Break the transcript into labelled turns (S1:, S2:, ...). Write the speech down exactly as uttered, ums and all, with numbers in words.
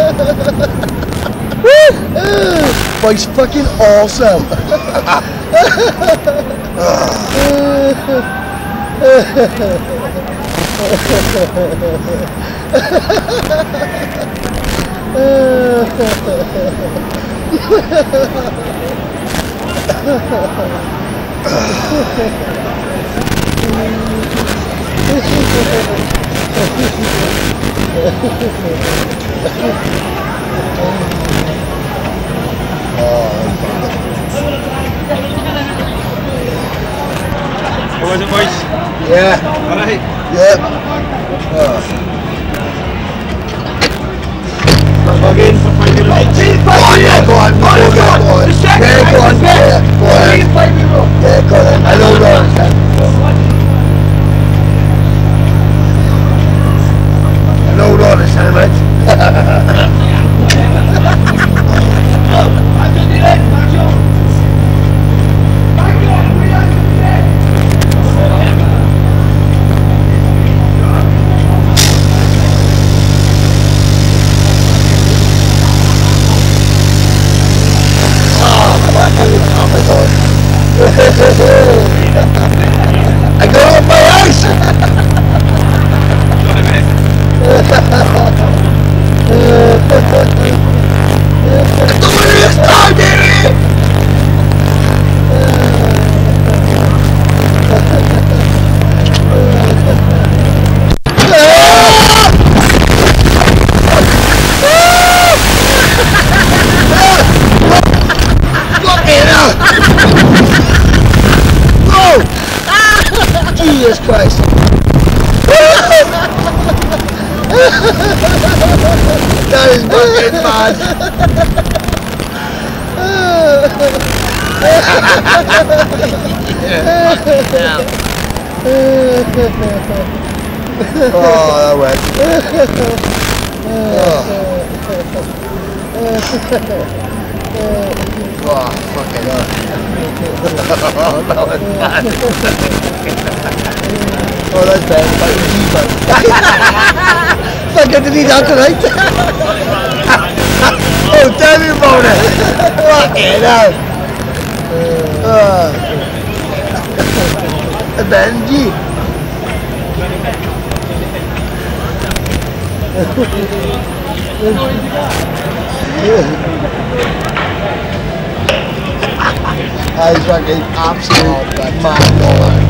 S1: Bike's fucking awesome.
S2: How was it, boys?
S1: Yeah.
S2: Alright?
S1: Yep. Oh.
S2: Again for five minutes.
S1: Go on, yeah, go on, go on, go on, go on. Yeah, go on, yeah, go on. Yeah, go on. I know where I'm at. I know where I'm at, mate. I got off my ice! Come on, this time, baby! Jesus Christ. That is fucking mad. Oh, that went. Oh, oh fucking hell. Oh, that was bad. Oh, that's bad. Fucking did he down tonight? Oh, tell me about it. Fucking hell. Uh, Benji. I was fucking absolute mad.